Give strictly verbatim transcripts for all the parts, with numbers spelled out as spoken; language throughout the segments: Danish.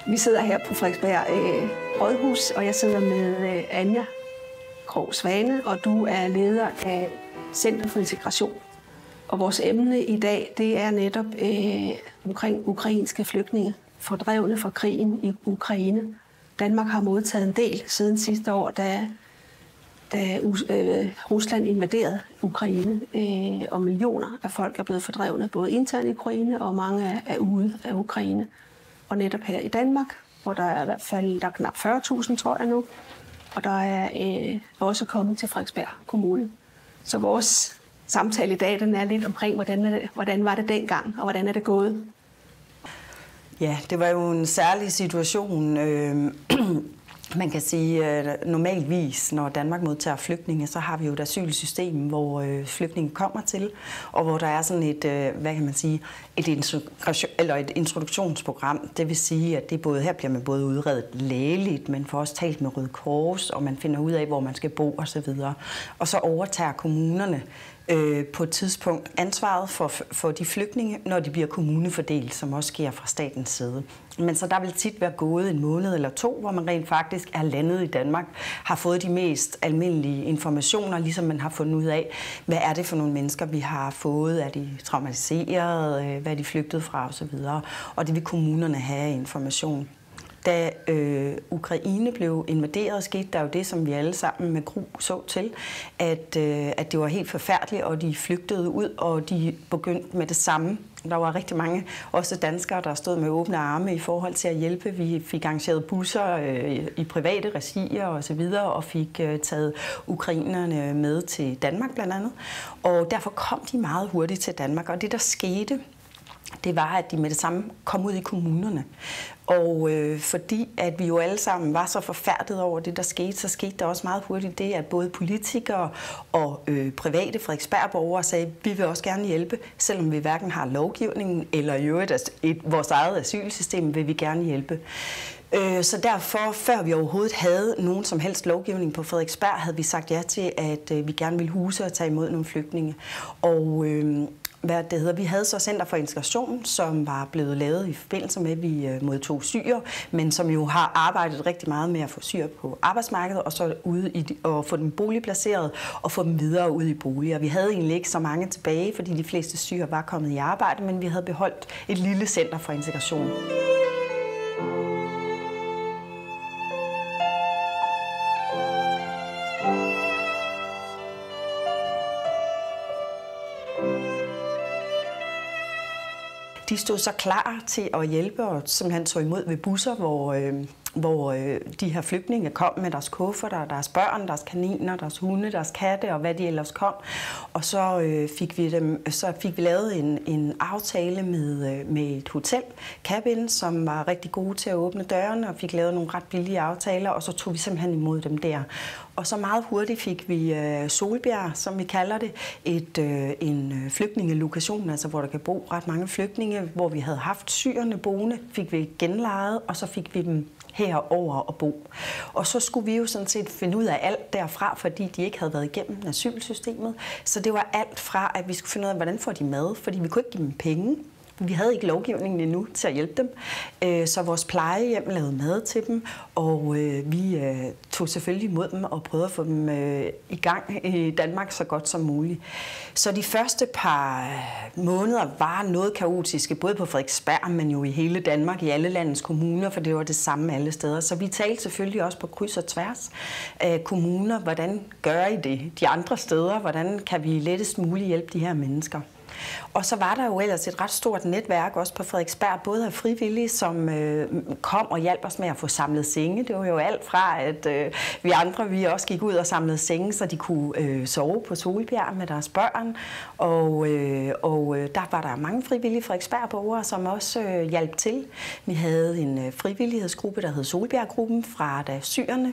Vi sidder her på Frederiksberg øh, Rådhus, og jeg sidder med øh, Anja Krog Svane, og du er leder af Center for Integration. Og vores emne i dag, det er netop øh, omkring ukrainske flygtninge, fordrevne fra krigen i Ukraine. Danmark har modtaget en del siden sidste år, da, da øh, Rusland invaderede Ukraine, øh, og millioner af folk er blevet fordrevne, både internt i Ukraine og mange er, er ude af Ukraine. Og netop her i Danmark, hvor der er i hvert fald der er knap fyrre tusind, tror jeg nu, og der er øh, også kommet til Frederiksberg Kommune. Så vores samtale i dag, den er lidt omkring, hvordan, er det, hvordan var det dengang, og hvordan er det gået? Ja, det var jo en særlig situation. Øh, man kan sige, at normalvis, når Danmark modtager flygtninge, så har vi jo et asylsystem, hvor øh, flygtninge kommer til, og hvor der er sådan et, øh, hvad kan man sige, et, introduktion, eller et introduktionsprogram. Det vil sige, at det både her bliver man både udredet lægeligt, men får også talt med Røde Kors, og man finder ud af, hvor man skal bo osv. Og så overtager kommunerne øh, på et tidspunkt ansvaret for, for de flygtninge, når de bliver kommunefordelt, som også sker fra statens side. Men så der vil tit være gået en måned eller to, hvor man rent faktisk er landet i Danmark, har fået de mest almindelige informationer, ligesom man har fundet ud af, hvad er det for nogle mennesker, vi har fået, er de traumatiseret, hvad er de flygtet fra osv. Og det vil kommunerne have information. Da øh, Ukraine blev invaderet, skete der jo det, som vi alle sammen med gru så til, at, øh, at det var helt forfærdeligt, og de flygtede ud, og de begyndte med det samme. Der var rigtig mange, også danskere, der stod med åbne arme i forhold til at hjælpe. Vi fik arrangeret busser øh, i private regier og så videre, og fik øh, taget ukrainerne med til Danmark blandt andet. Og derfor kom de meget hurtigt til Danmark, og det der skete, det var, at de med det samme kom ud i kommunerne. Og øh, fordi at vi jo alle sammen var så forfærdet over det, der skete, så skete der også meget hurtigt det, at både politikere og øh, private Frederiksberg-borgere sagde, at vi vil også gerne hjælpe, selvom vi hverken har lovgivningen eller i øvrigt et, vores eget asylsystem, vil vi gerne hjælpe. Øh, så derfor, før vi overhovedet havde nogen som helst lovgivning på Frederiksberg, havde vi sagt ja til, at øh, vi gerne ville huse og tage imod nogle flygtninge. Og øh, hvad det hedder. Vi havde så Center for Integration, som var blevet lavet i forbindelse med, at vi modtog syrer, men som jo har arbejdet rigtig meget med at få syrer på arbejdsmarkedet, og så ude i, og få dem boligplaceret og få dem videre ud i boliger. Vi havde egentlig ikke så mange tilbage, fordi de fleste syrer var kommet i arbejde, men vi havde beholdt et lille Center for Integration. De stod så klar til at hjælpe og simpelthen tog imod ved busser, hvor, øh, hvor øh, de her flygtninge kom med deres kufferter, deres børn, deres kaniner, deres hunde, deres katte og hvad de ellers kom. Og så, øh, fik, vi dem, så fik vi lavet en, en aftale med, øh, med et hotel, Cabin, som var rigtig gode til at åbne dørene og fik lavet nogle ret billige aftaler, og så tog vi simpelthen imod dem der. Og så meget hurtigt fik vi øh, Solbjerg, som vi kalder det, et, øh, en flygtningelokation, altså hvor der kan bo ret mange flygtninge, hvor vi havde haft syrerne boende, fik vi genlejet, og så fik vi dem herover og bo. Og så skulle vi jo sådan set finde ud af alt derfra, fordi de ikke havde været igennem asylsystemet. Så det var alt fra, at vi skulle finde ud af, hvordan får de mad, fordi vi kunne ikke give dem penge. Vi havde ikke lovgivningen endnu til at hjælpe dem, så vores plejehjem lavede mad til dem, og vi tog selvfølgelig imod dem og prøvede at få dem i gang i Danmark så godt som muligt. Så de første par måneder var noget kaotiske, både på Frederiksberg, men jo i hele Danmark, i alle landets kommuner, for det var det samme alle steder. Så vi talte selvfølgelig også på kryds og tværs af kommuner, hvordan gør I det de andre steder, hvordan kan vi lettest muligt hjælpe de her mennesker. Og så var der jo ellers et ret stort netværk også på Frederiksberg, både af frivillige, som øh, kom og hjalp os med at få samlet senge. Det var jo alt fra, at øh, vi andre vi også gik ud og samlede senge, så de kunne øh, sove på Solbjerg med deres børn. Og, øh, og øh, der var der mange frivillige Frederiksberg-borgere, som også øh, hjalp til. Vi havde en øh, frivillighedsgruppe, der hed Solbjerg-gruppen, fra da syrerne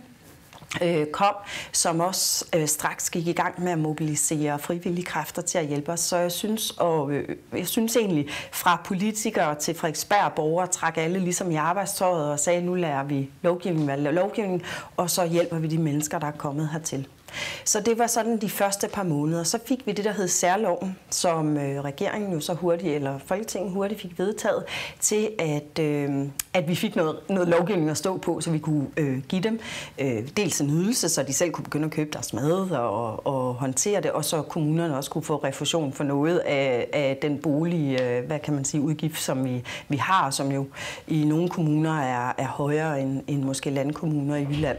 Øh, kom, som også øh, straks gik i gang med at mobilisere frivillige kræfter til at hjælpe os. Så jeg synes, og, øh, jeg synes egentlig, fra politikere til Frederiksberg borgere trak alle ligesom i arbejdstøjet og sagde, nu lærer vi lovgivning, hvad lovgivning, og så hjælper vi de mennesker, der er kommet hertil. Så det var sådan de første par måneder. Så fik vi det, der hed særloven, som øh, regeringen jo så hurtigt, eller Folketinget hurtigt fik vedtaget, til at, øh, at vi fik noget, noget lovgivning at stå på, så vi kunne øh, give dem øh, dels en ydelse, så de selv kunne begynde at købe deres mad og, og håndtere det, og så kommunerne også kunne få refusion for noget af, af den bolig, øh, hvad kan man sige, udgift, som vi, vi har, som jo i nogle kommuner er, er højere end, end måske landkommuner i Jylland.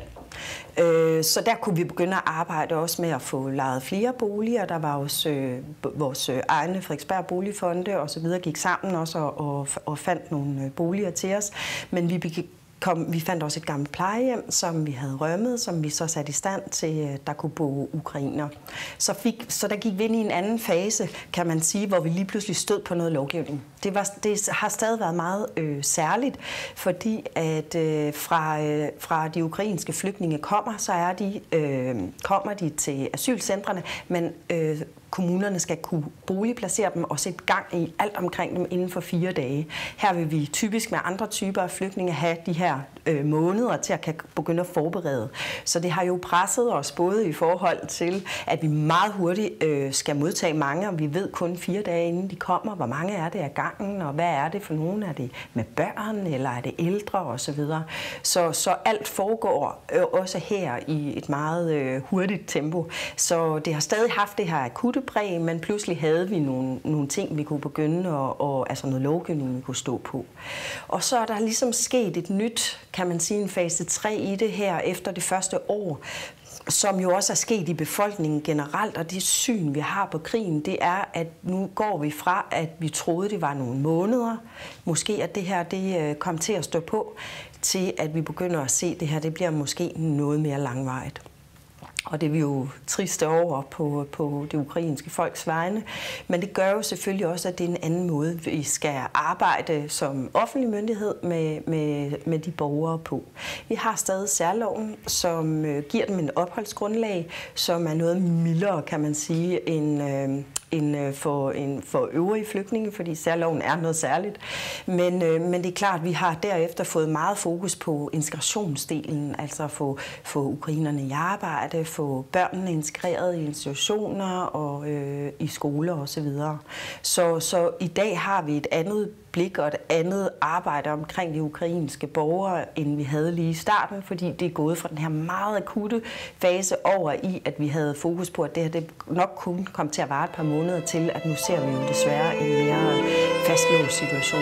Så der kunne vi begynde at arbejde også med at få lejet flere boliger. Der var også øh, vores egne Frederiksberg Boligfonde og så videre gik sammen også og, og, og fandt nogle boliger til os. Men vi begik Kom, vi fandt også et gammelt plejehjem, som vi havde rømmet, som vi så satte i stand til, at der kunne bo ukrainer. Så, fik, så der gik vi ind i en anden fase, kan man sige, hvor vi lige pludselig stød på noget lovgivning. Det, var, det har stadig været meget øh, særligt, fordi at øh, fra, øh, fra de ukrainske flygtninge kommer, så er de, øh, kommer de til asylcentrene, men øh, kommunerne skal kunne boligplacere dem og sætte gang i alt omkring dem inden for fire dage. Her vil vi typisk med andre typer af flygtninge have de her øh, måneder til at kan begynde at forberede. Så det har jo presset os både i forhold til, at vi meget hurtigt øh, skal modtage mange, og vi ved kun fire dage inden de kommer, hvor mange er det af gangen, og hvad er det for nogen? Er det med børn, eller er det ældre osv.? Så, så alt foregår øh, også her i et meget øh, hurtigt tempo. Så det har stadig haft det her akutte præg, men pludselig havde vi nogle, nogle ting, vi kunne begynde, og, og, altså noget lovgivning, vi kunne stå på. Og så er der ligesom sket et nyt, kan man sige, en fase tre i det her efter det første år, som jo også er sket i befolkningen generelt, og det syn, vi har på krigen, det er, at nu går vi fra, at vi troede, det var nogle måneder, måske at det her det kom til at stå på, til at vi begynder at se, at det her det bliver måske noget mere langvarigt. Og det er vi jo triste over på, på det ukrainske folks vegne. Men det gør jo selvfølgelig også, at det er en anden måde, vi skal arbejde som offentlig myndighed med, med, med de borgere på. Vi har stadig særloven, som giver dem en opholdsgrundlag, som er noget mildere, kan man sige, end, øh, end for, end for øvrige flygtninge, fordi særloven er noget særligt. Men, øh, men det er klart, at vi har derefter fået meget fokus på integrationsdelen, altså at få, få ukrainerne i arbejde, få børnene integreret i institutioner og øh, i skoler osv. Så, så i dag har vi et andet blik og et andet arbejde omkring de ukrainske borgere, end vi havde lige i starten, fordi det er gået fra den her meget akutte fase over i, at vi havde fokus på, at det her det nok kunne komme til at vare et par måneder til, at nu ser vi jo desværre en mere fastlåst situation.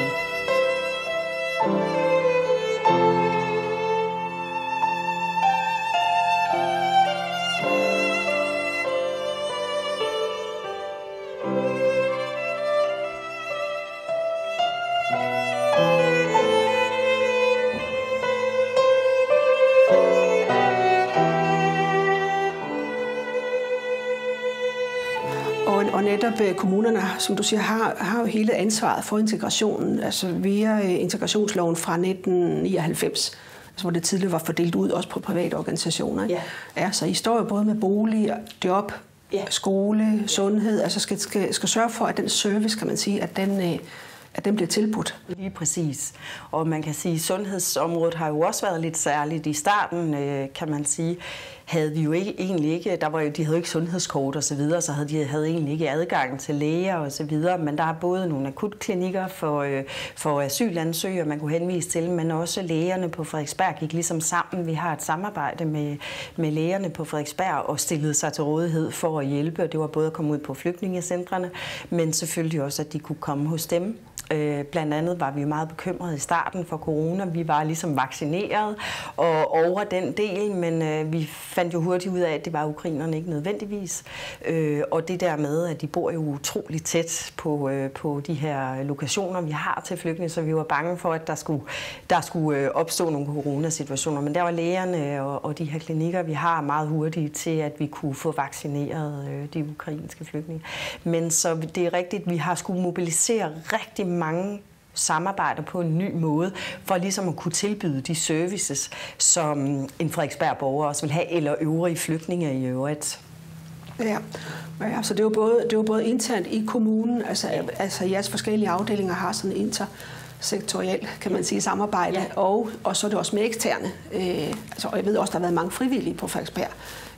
Og netop kommunerne, som du siger, har, har jo hele ansvaret for integrationen, altså via integrationsloven fra nitten nioghalvfems, altså hvor det tidligere var fordelt ud også på private organisationer. Ja. Ja, så I står jo både med bolig, job, ja. skole, sundhed, altså skal, skal, skal sørge for, at den service, kan man sige, at den, at den bliver tilbudt. Lige præcis. Og man kan sige, at sundhedsområdet har jo også været lidt særligt. I starten, kan man sige, havde vi jo ikke, egentlig ikke, der var jo, de havde jo ikke sundhedskort og så videre, så havde de havde egentlig ikke adgang til læger og så videre, men der er både nogle akutklinikker for, for asylansøgere, man kunne henvise til, men også lægerne på Frederiksberg gik ligesom sammen. Vi har et samarbejde med, med lægerne på Frederiksberg og stillede sig til rådighed for at hjælpe, og det var både at komme ud på flygtningecentrene, men selvfølgelig også, at de kunne komme hos dem. Øh, blandt andet var vi jo meget bekymrede i starten for corona. Vi var ligesom vaccineret og over den del, men øh, vi fandt jo hurtigt ud af, at det var ukrainerne ikke nødvendigvis. Øh, og det der med, at de bor jo utroligt tæt på, øh, på de her lokationer, vi har til flygtninge, så vi var bange for, at der skulle, der skulle øh, opstå nogle coronasituationer. Men der var lægerne og, og de her klinikker, vi har meget hurtigt til, at vi kunne få vaccineret øh, de ukrainske flygtninge. Men så det er rigtigt, vi har skulle mobilisere rigtig mange samarbejder på en ny måde, for ligesom at kunne tilbyde de services, som en Frederiksberg-borger også vil have, eller øvrige flygtninge i øvrigt. Ja, ja, så det er jo både, det er jo både internt i kommunen, altså, ja. altså jeres forskellige afdelinger har sådan en intersektoriel, kan man sige, samarbejde, ja. og, og så er det også med eksterne. Øh, altså, og jeg ved også, der har været mange frivillige på Frederiksberg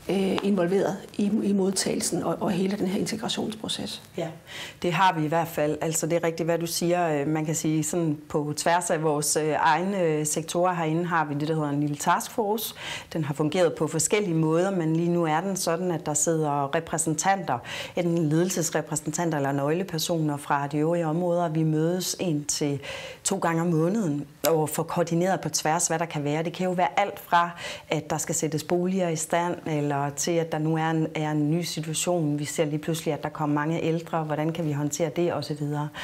øh, involveret i, i modtagelsen og, og hele den her integrationsproces. Ja, det har vi i hvert fald. Altså det er rigtigt, hvad du siger. Man kan sige, sådan på tværs af vores egne sektorer herinde har vi det, der hedder en lille taskforce. Den har fungeret på forskellige måder, men lige nu er den sådan, at der sidder repræsentanter, enten ledelsesrepræsentanter eller nøglepersoner fra de øvrige områder. Vi mødes en til to gange om måneden og får koordineret på tværs, hvad der kan være. Det kan jo være alt fra, at der skal sættes boliger i stand, eller til, at der nu er en, er en ny situation. Vi ser lige pludselig, at der kommer mange ældre. Hvordan kan vi håndtere det osv.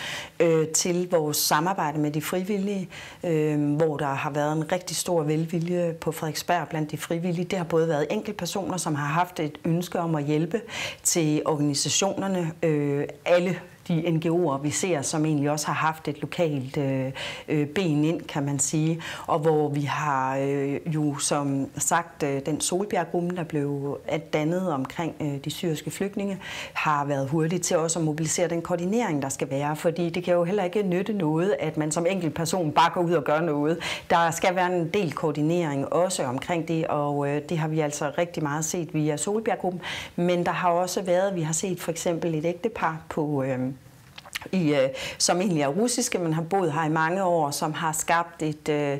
Øh, til vores samarbejde med de frivillige, øh, hvor der har været en rigtig stor velvilje på Frederiksberg blandt de frivillige. Det har både været enkeltpersoner, som har haft et ønske om at hjælpe, til organisationerne, øh, alle de N G O'er, vi ser, som egentlig også har haft et lokalt øh, ben ind, kan man sige, og hvor vi har øh, jo som sagt øh, den Solbjerggruppe, der blev dannet omkring øh, de syriske flygtninge, har været hurtigt til også at mobilisere den koordinering, der skal være, fordi det kan jo heller ikke nytte noget, at man som enkelt person bare går ud og gør noget. Der skal være en del koordinering også omkring det, og øh, det har vi altså rigtig meget set via Solbjerggruppen, men der har også været, vi har set for eksempel et ægtepar på øh, I, øh, som egentlig er russiske, men har boet her i mange år, som har skabt et, øh,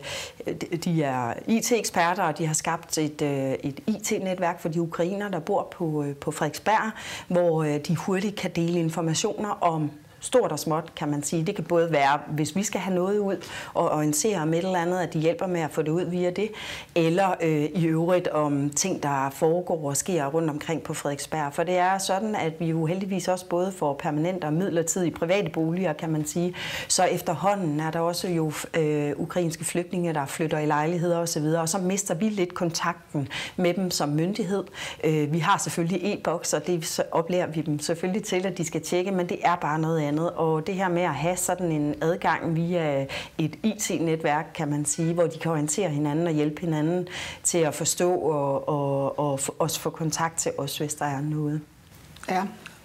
de er I T-eksperter, og de har skabt et, øh, et I T-netværk for de ukrainere, der bor på, øh, på Frederiksberg, hvor øh, de hurtigt kan dele informationer om stort og småt, kan man sige. Det kan både være, hvis vi skal have noget ud og orientere om et eller andet, at de hjælper med at få det ud via det, eller øh, i øvrigt om ting, der foregår og sker rundt omkring på Frederiksberg. For det er sådan, at vi jo heldigvis også både får permanente og midlertidige private boliger, kan man sige. Så efterhånden er der også jo øh, ukrainske flygtninge, der flytter i lejligheder osv., og så mister vi lidt kontakten med dem som myndighed. Øh, vi har selvfølgelig e-boks, og det oplærer vi dem selvfølgelig til, at de skal tjekke, men det er bare noget andet. Og det her med at have sådan en adgang via et I T-netværk, kan man sige, hvor de kan orientere hinanden og hjælpe hinanden til at forstå og, og, og også få kontakt til os, hvis der er noget. Ja,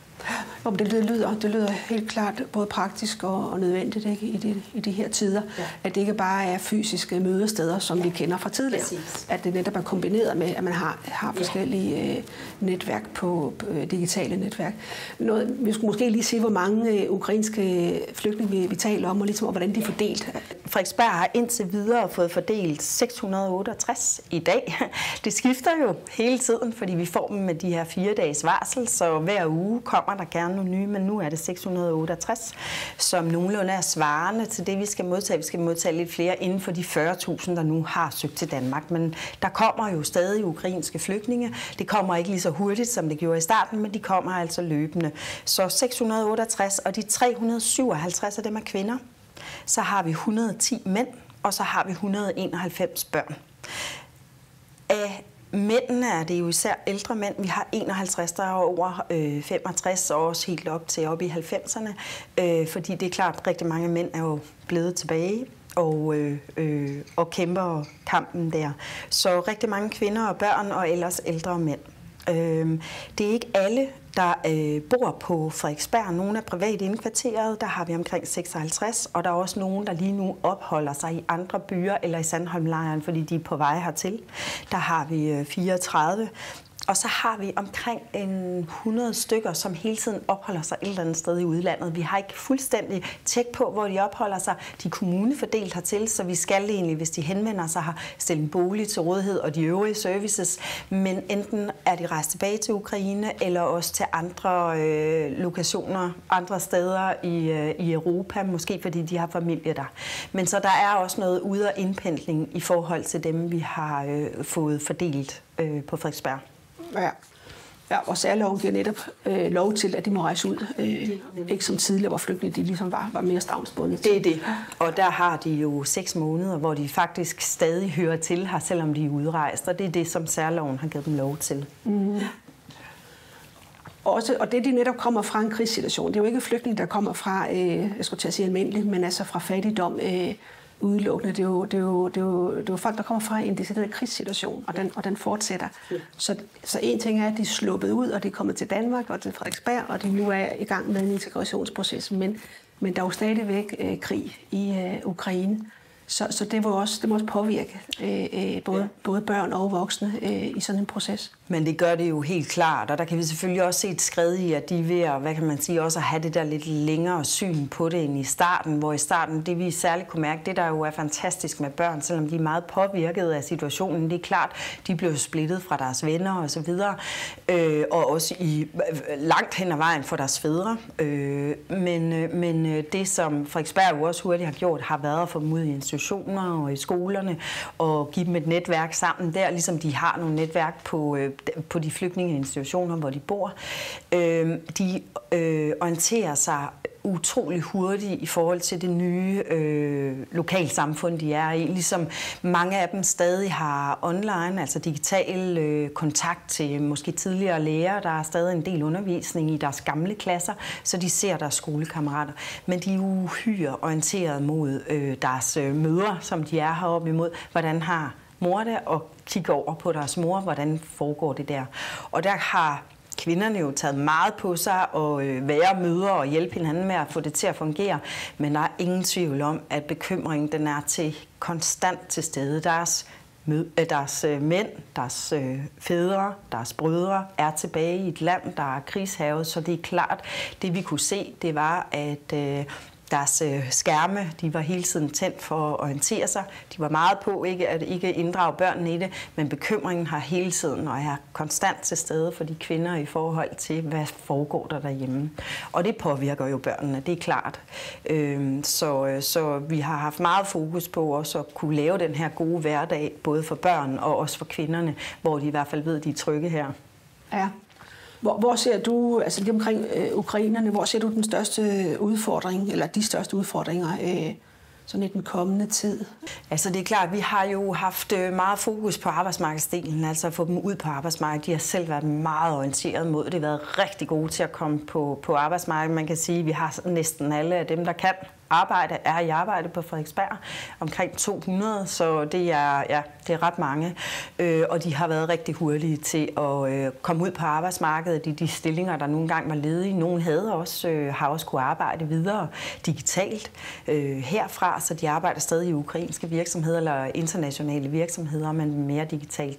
det, det, lyder, det lyder helt klart både praktisk og, og nødvendigt, ikke, i, de, i de her tider, ja. At det ikke bare er fysiske mødesteder, som ja. vi kender fra tidligere. Præcis. At det netop er kombineret med, at man har, har forskellige ja. øh, netværk på øh, digitale netværk. Noget, vi skulle måske lige se, hvor mange øh, ukrainske flygtninge vi, vi taler om, og ligesom, og hvordan de er fordelt. Frederiksberg har indtil videre fået fordelt seks hundrede og otteogtres i dag. Det skifter jo hele tiden, fordi vi får dem med de her fire dages varsel, så hver uge kommer der gerne nogle nye, men nu er det seks hundrede og otteogtres, som nogenlunde er svarende til det, vi skal modtage. Vi skal modtage lidt flere inden for de fyrre tusind, der nu har søgt til Danmark. Men der kommer jo stadig ukrainske flygtninge. Det kommer ikke lige så hurtigt, som det gjorde i starten, men de kommer altså løbende. Så seks hundrede og otteogtres, og de tre hundrede og syvoghalvtreds af dem er kvinder. Så har vi et hundrede og ti mænd, og så har vi et hundrede og enoghalvfems børn. Af mændene er det jo især ældre mænd. Vi har enoghalvtreds, der er over øh, femogtres, og også helt op til op i halvfemserne. Øh, fordi det er klart, at rigtig mange mænd er jo blevet tilbage og, øh, øh, og kæmper kampen der. Så rigtig mange kvinder og børn, og ellers ældre mænd. Øh, det er ikke alle, der øh, bor på Frederiksberg. Nogle er privat indkvarteret, der har vi omkring seksoghalvtreds, og der er også nogen, der lige nu opholder sig i andre byer eller i Sandholmlejren, fordi de er på vej hertil. Der har vi øh, fireogtredive. Og så har vi omkring en hundrede stykker, som hele tiden opholder sig et eller andet sted i udlandet. Vi har ikke fuldstændig tjek på, hvor de opholder sig. De er kommunefordelt hertil, så vi skal egentlig, hvis de henvender sig, har stille en bolig til rådighed og de øvrige services. Men enten er de rejst tilbage til Ukraine, eller også til andre øh, lokationer, andre steder i, øh, i Europa, måske fordi de har familie der. Men så der er også noget ude- og indpendling i forhold til dem, vi har øh, fået fordelt øh, på Frederiksberg. Ja. Ja, og særloven giver netop øh, lov til, at de må rejse ud. Øh, ikke som tidligere, hvor flygtninge de ligesom var, var mere stavnsbundet. Det er det. Og der har de jo seks måneder, hvor de faktisk stadig hører til her, selvom de er udrejst. Og det er det, som særloven har givet dem lov til. Mm. Også, og det, de netop kommer fra en krigssituation. Det er jo ikke flygtninge, der kommer fra, øh, jeg skulle til at sige almindeligt, men altså fra fattigdom, øh, udelukkende. Det er, jo, det, er jo, det, er jo, det er jo folk, der kommer fra en decideret krigssituation, og den, og den fortsætter. Ja. Så, så en ting er, at de er sluppet ud, og de er kommet til Danmark og til Frederiksberg, og de nu er i gang med en integrationsproces. Men, men der er jo stadigvæk øh, krig i øh, Ukraine. Så, så det, må også, det må også påvirke øh, både, ja. både børn og voksne øh, i sådan en proces. Men det gør det jo helt klart, og der kan vi selvfølgelig også se et skred i, at de er ved at, hvad kan man sige, også at have det der lidt længere syn på det end i starten, hvor i starten, det vi særligt kunne mærke, det der jo er fantastisk med børn, selvom de er meget påvirket af situationen, det er klart, de blev splittet fra deres venner og så videre, øh, og også i langt hen ad vejen for deres fædre. Øh, men, men det, som Frederiksberg jo også hurtigt har gjort, har været at få dem ud i institutioner og i skolerne, og give dem et netværk sammen der, ligesom de har nogle netværk på øh, på de flygtningeinstitutioner, hvor de bor. Øh, de øh, orienterer sig utrolig hurtigt i forhold til det nye øh, lokalsamfund, de er i. Ligesom mange af dem stadig har online, altså digital øh, kontakt til måske tidligere lærere. Der er stadig en del undervisning i deres gamle klasser, så de ser deres skolekammerater. Men de er uhyre orienteret mod øh, deres øh, mødre, som de er heroppe imod. Hvordan har mor det, og kigge over på deres mor, hvordan foregår det der. Og der har kvinderne jo taget meget på sig og øh, være mødre og hjælpe hinanden med at få det til at fungere. Men der er ingen tvivl om, at bekymringen den er til konstant til stede. Deres, mød, øh, deres øh, mænd, deres øh, fædre, deres brødre er tilbage i et land, der er krigshavet. Så det er klart, det vi kunne se, det var, at øh, deres øh, skærme, de var hele tiden tændt for at orientere sig. De var meget på ikke at ikke inddrage børnene i det, men bekymringen har hele tiden og er konstant til stede for de kvinder i forhold til, hvad foregår der derhjemme. Og det påvirker jo børnene, det er klart. Øh, så, så vi har haft meget fokus på også at kunne lave den her gode hverdag, både for børn og også for kvinderne, hvor de i hvert fald ved, at de er trygge her. Ja. Hvor, hvor ser du, altså lige omkring øh, ukrainerne, hvor ser du den største udfordring, eller de største udfordringer øh, sådan i den kommende tid? Altså det er klart, vi har jo haft meget fokus på arbejdsmarkedsdelen, altså at få dem ud på arbejdsmarkedet. De har selv været meget orienteret mod det. De har været rigtig gode til at komme på, på arbejdsmarkedet. Man kan sige, at vi har næsten alle af dem, der kan arbejde, er i arbejde på Frederiksberg, omkring to hundrede, så det er, ja, det er ret mange. Øh, og de har været rigtig hurtige til at øh, komme ud på arbejdsmarkedet i de stillinger, der nogle gange var ledige. Nogle havde også, øh, har også kunne arbejde videre digitalt øh, herfra, så de arbejder stadig i ukrainske virksomheder eller internationale virksomheder, men mere digitalt.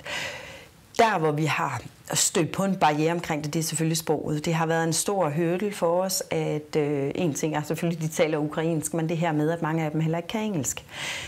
Der, hvor vi har stødt på en barriere omkring det, det er selvfølgelig sproget. Det har været en stor hurdle for os, at øh, en ting er selvfølgelig, de taler ukrainsk, men det her med, at mange af dem heller ikke kan engelsk.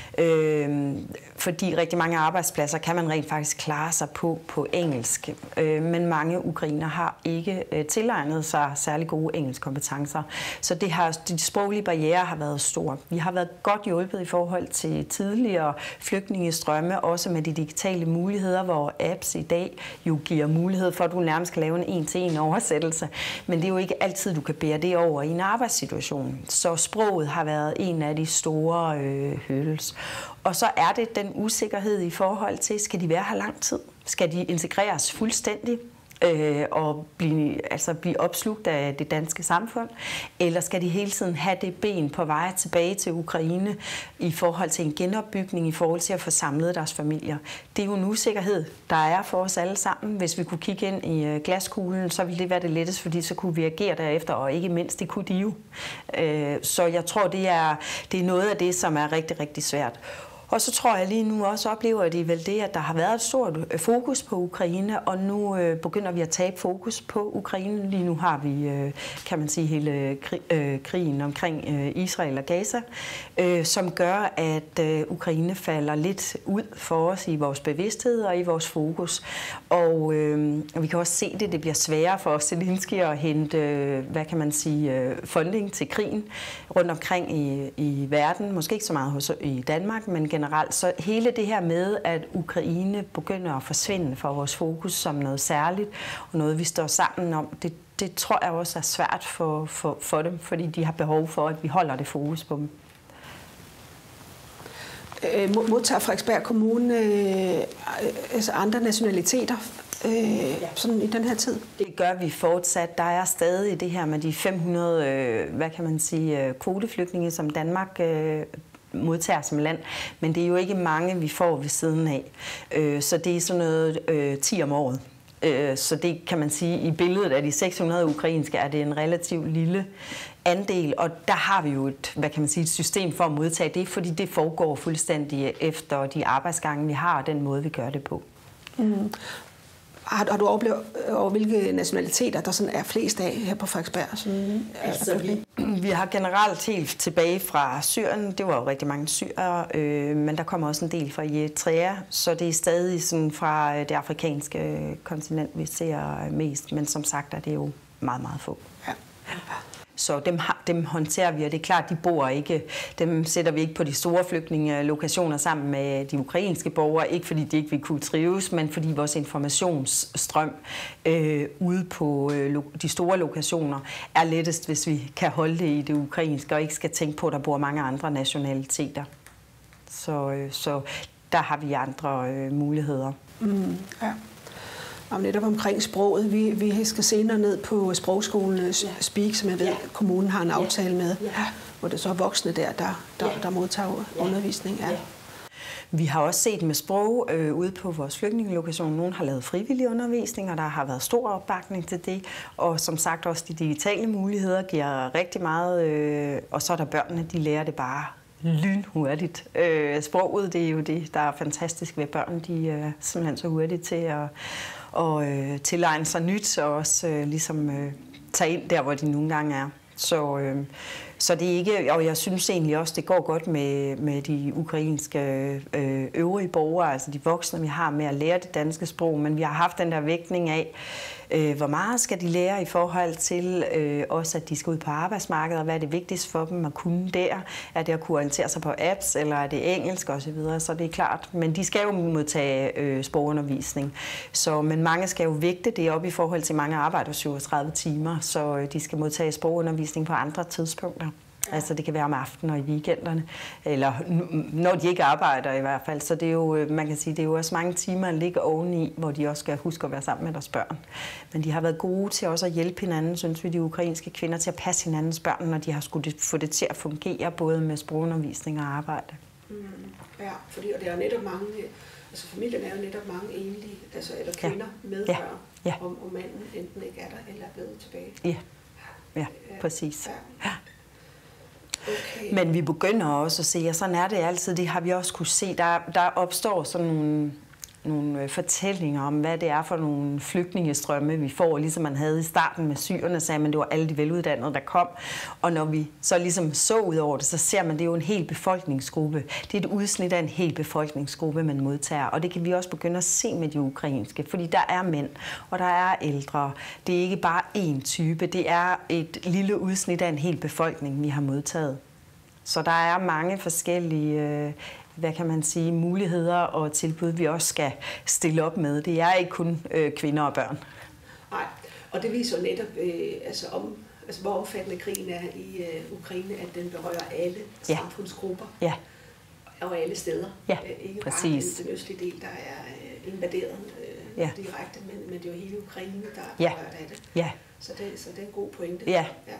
Øh, fordi rigtig mange arbejdspladser kan man rent faktisk klare sig på på engelsk. Øh, men mange ukrainer har ikke øh, tilegnet sig særlig gode engelskkompetencer. Så det har, de sproglige barrierer har været store. Vi har været godt hjulpet i forhold til tidligere flygtningestrømme, også med de digitale muligheder, hvor apps i dag jo giver mulighed for, at du nærmest kan lave en en-til-en oversættelse. Men det er jo ikke altid, du kan bære det over i en arbejdssituation. Så sproget har været en af de store øh, hurdles. Og så er det den usikkerhed i forhold til, skal de være her lang tid? Skal de integreres fuldstændig øh, og blive, altså blive opslugt af det danske samfund? Eller skal de hele tiden have det ben på vej tilbage til Ukraine i forhold til en genopbygning, i forhold til at få samlet deres familier? Det er jo en usikkerhed, der er for os alle sammen. Hvis vi kunne kigge ind i glaskuglen, så ville det være det letteste, fordi så kunne vi agere derefter, og ikke mindst, det kunne de jo. Øh, så jeg tror, det er, det er noget af det, som er rigtig, rigtig svært. Og så tror jeg lige nu også oplever, at det er vel det, at der har været et stort fokus på Ukraine, og nu øh, begynder vi at tabe fokus på Ukraine. Lige nu har vi, øh, kan man sige, hele krig, øh, krigen omkring øh, Israel og Gaza, øh, som gør, at øh, Ukraine falder lidt ud for os i vores bevidsthed og i vores fokus. Og øh, vi kan også se det, det bliver sværere for Zelensky at hente, øh, hvad kan man sige, øh, funding til krigen rundt omkring i, i verden. Måske ikke så meget hos, i Danmark, men generelt. Så hele det her med, at Ukraine begynder at forsvinde fra vores fokus som noget særligt, og noget, vi står sammen om, det, det tror jeg også er svært for, for, for dem, fordi de har behov for, at vi holder det fokus på dem. Modtager Frederiksberg Kommune øh, altså andre nationaliteter øh, sådan i den her tid? Det gør vi fortsat. Der er stadig det her med de fem hundrede, øh, hvad kan man sige, kvoteflygtninge, som Danmark øh, modtager som land, men det er jo ikke mange, vi får ved siden af. Øh, så det er sådan noget øh, ti om året. Så det kan man sige, i billedet af de seks hundrede ukrainske er det en relativt lille andel, og der har vi jo et, hvad kan man sige, et system for at modtage det, fordi det foregår fuldstændig efter de arbejdsgange, vi har, og den måde, vi gør det på. Mm. Har, har du oplevet, over hvilke nationaliteter der sådan er flest af her på Frederiksberg? Sådan, altså, vi, vi har generelt helt tilbage fra Syrien. Det var jo rigtig mange syrere, øh, men der kommer også en del fra Eritrea, så det er stadig sådan fra det afrikanske kontinent, vi ser mest. Men som sagt er det jo meget, meget få. Ja. Så dem, dem håndterer vi, og det er klart, de bor ikke, dem sætter vi ikke på de store flygtningelokationer sammen med de ukrainske borgere, ikke fordi de ikke vil kunne trives, men fordi vores informationsstrøm øh, ude på øh, de store lokationer er lettest, hvis vi kan holde det i det ukrainske, og ikke skal tænke på, at der bor mange andre nationaliteter. Så, øh, så der har vi andre øh, muligheder. Mm, ja. Og netop omkring sproget. Vi, vi skal senere ned på sprogskolen ja. Speak, som jeg ved, ja. kommunen har en aftale med, ja. hvor det så er voksne der, der, der, ja. der modtager ja. undervisning. Ja. Ja. Vi har også set med sprog øh, ude på vores flygtningelokation. Nogle har lavet frivillig undervisning, og der har været stor opbakning til det. Og som sagt også de digitale muligheder giver rigtig meget. Øh, og så er der børnene, de lærer det bare lynhurtigt. Øh, sproget, det er jo det, der er fantastisk ved børn. De er simpelthen så hurtigt til at og øh, tilegne sig nyt, og også øh, ligesom øh, tage ind der, hvor de nogle gange er. Så, øh, så det er ikke, og jeg synes egentlig også, det går godt med, med de ukrainske øh, øvrige borgere, altså de voksne, vi har med at lære det danske sprog, men vi har haft den der vægtning af, øh, hvor meget skal de lære i forhold til øh, også, at de skal ud på arbejdsmarkedet, og hvad er det vigtigst for dem at kunne der? Er det at kunne orientere sig på apps, eller er det engelsk osv.? Så, så det er klart, men de skal jo modtage øh, sprogundervisning. Så, men mange skal jo vægte det op i forhold til, mange arbejder syvogtredive timer, så øh, de skal modtage sprogundervisning på andre tidspunkter. Ja. Altså det kan være om aftenen og i weekenderne, eller når de ikke arbejder i hvert fald. Så det er jo, man kan sige, det er jo også mange timer at ligge oveni, hvor de også skal huske at være sammen med deres børn. Men de har været gode til også at hjælpe hinanden, synes vi, de ukrainske kvinder, til at passe hinandens børn, når de har skulle få det til at fungere, både med sprogundervisning og arbejde. Mm, ja, fordi og det er jo netop mange, altså familien er jo netop mange enlige, altså eller kvinder ja. med ja. børn, ja. og, og manden enten ikke er der eller er blevet tilbage. Ja, ja, præcis. Ja. Ja. Okay. Men vi begynder også at se, og sådan er det altid, det har vi også kunne se, der, der opstår sådan nogle, nogle fortællinger om, hvad det er for nogle flygtningestrømme, vi får, ligesom man havde i starten med syrerne, sagde man, det var alle de veluddannede, der kom. Og når vi så ligesom så ud over det, så ser man, det er jo en hel befolkningsgruppe. Det er et udsnit af en hel befolkningsgruppe, man modtager. Og det kan vi også begynde at se med de ukrainske, fordi der er mænd, og der er ældre. Det er ikke bare én type, det er et lille udsnit af en hel befolkning, vi har modtaget. Så der er mange forskellige, øh, hvad kan man sige, muligheder og tilbud, vi også skal stille op med. Det er ikke kun øh, kvinder og børn. Nej, og det viser netop, øh, altså om, altså hvor omfattende krigen er i øh, Ukraine, at den berører alle ja. samfundsgrupper ja. og alle steder. Ja, ikke præcis. bare den, den østlige del, der er øh, invaderet øh, ja. direkte, men, men det er jo hele Ukraine, der er ja. berørt af det. Ja. Så, det. så det er en god pointe. Ja. ja.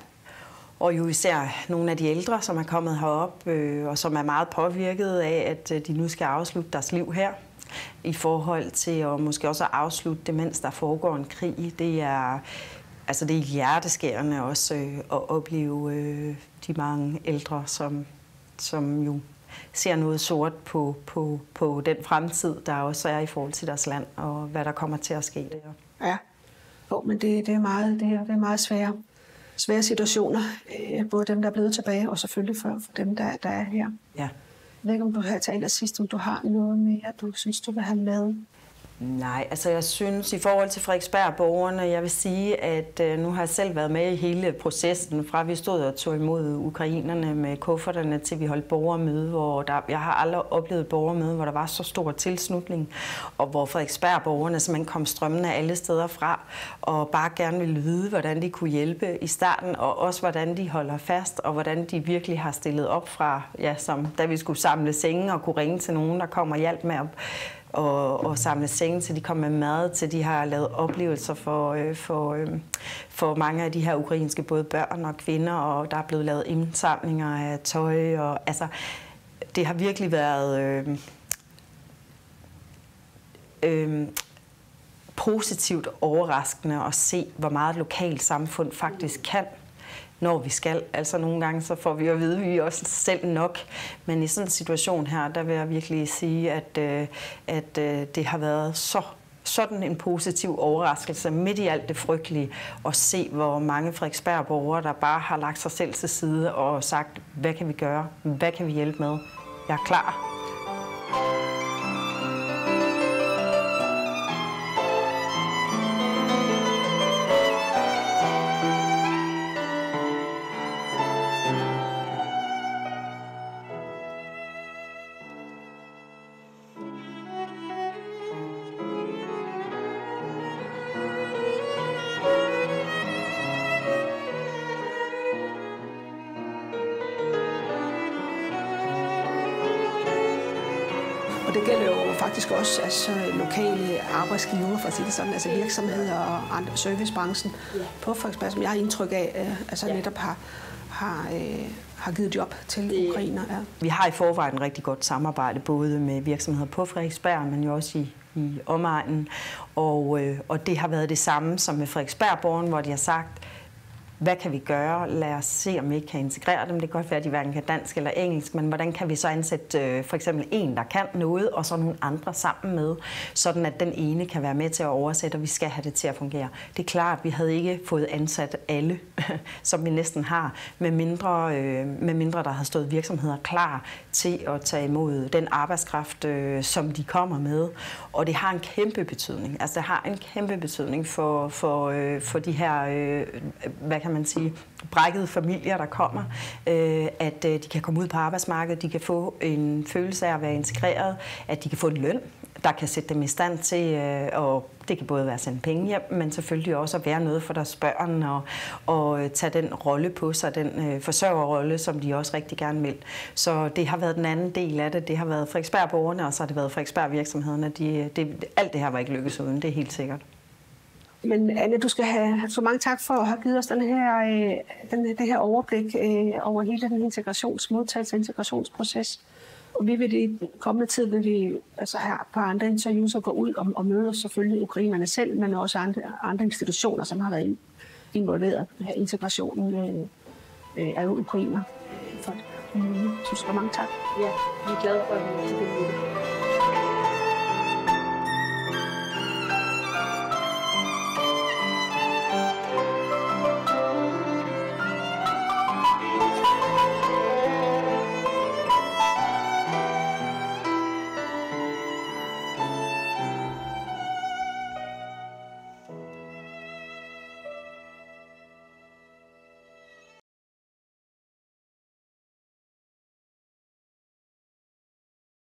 Og jo især nogle af de ældre, som er kommet herop, øh, og som er meget påvirket af, at øh, de nu skal afslutte deres liv her, i forhold til at måske også at afslutte det, mens der foregår en krig. Det er, altså det er hjerteskærende også øh, at opleve øh, de mange ældre, som, som jo ser noget sort på, på, på den fremtid, der også er i forhold til deres land, og hvad der kommer til at ske der. Ja, oh, men det, det, er meget, det, er, det er meget svære. svære situationer, både dem, der er blevet tilbage, og selvfølgelig for, for dem, der, der er her. Ja. Jeg ved ikke, om du har til allersidst, om du har noget mere, du synes, du vil have med? Nej, altså jeg synes i forhold til Frederiksberg-borgerne, jeg vil sige, at øh, nu har jeg selv været med i hele processen, fra vi stod og tog imod ukrainerne med kufferterne, til vi holdt borgermøde, hvor der, jeg har aldrig oplevet et borgermøde, hvor der var så stor tilslutning, og hvor Frederiksberg-borgerne simpelthen kom strømmende alle steder fra, og bare gerne ville vide, hvordan de kunne hjælpe i starten, og også hvordan de holder fast, og hvordan de virkelig har stillet op fra, ja, som da vi skulle samle senge og kunne ringe til nogen, der kom og hjalp med at Og, og samle senge, til de kom med mad, til de har lavet oplevelser for, øh, for, øh, for mange af de her ukrainske både børn og kvinder, og der er blevet lavet indsamlinger af tøj. Og, altså, det har virkelig været øh, øh, positivt overraskende at se, hvor meget lokalt samfund faktisk kan, når vi skal. Altså nogle gange så får vi at vide, at vi er også selv nok. Men i sådan en situation her, der vil jeg virkelig sige, at, at det har været så sådan en positiv overraskelse midt i alt det frygtelige, at se, hvor mange Frederiksberg-borgere, der bare har lagt sig selv til side og sagt, hvad kan vi gøre? Hvad kan vi hjælpe med? Jeg er klar. Og det gælder jo faktisk også altså, lokale arbejdsgivere, for at sige det sådan, altså virksomheder og andre servicebranchen på Frederiksberg, som jeg har indtryk af, altså netop har, har, øh, har givet job til ukrainer. Ja. Vi har i forvejen et rigtig godt samarbejde, både med virksomheder på Frederiksberg, men jo også i, i omegnen. Og, øh, og det har været det samme som med Frederiksberg-borgeren, hvor de har sagt, hvad kan vi gøre? Lad os se, om vi ikke kan integrere dem. Det kan godt være, at de hverken kan dansk eller engelsk, men hvordan kan vi så ansætte øh, for eksempel en, der kan noget, og så nogle andre sammen med, sådan at den ene kan være med til at oversætte, og vi skal have det til at fungere. Det er klart, at vi havde ikke fået ansat alle, som vi næsten har, med mindre, øh, med mindre der har stået virksomheder klar til at tage imod den arbejdskraft, øh, som de kommer med. Og det har en kæmpe betydning. Altså det har en kæmpe betydning for, for, øh, for de her, øh, hvad kan man sige, brækkede familier, der kommer, øh, at øh, de kan komme ud på arbejdsmarkedet, de kan få en følelse af at være integreret, at de kan få en løn, der kan sætte dem i stand til, øh, og det kan både være at sende penge hjem, men selvfølgelig også at være noget for deres børn, og, og tage den rolle på sig, den øh, forsørgerrolle, som de også rigtig gerne vil. Så det har været den anden del af det. Det har været Frederiksberg-borgerne, og så har det været Frederiksberg-virksomhederne. De, det, alt det her var ikke lykkes uden, det er helt sikkert. Men Anne, du skal have så mange tak for at have givet os den her, den, det her overblik øh, over hele den integrationsmodtagelse- og integrationsproces. Og vi vil i kommende tid vil vi altså have på andre interviews og gå ud og, og møde selvfølgelig ukrainerne selv, men også andre, andre institutioner, som har været involveret i integrationen øh, øh, af ukrainer. Så, øh, så mange tak. Ja, vi er glade for, at vi er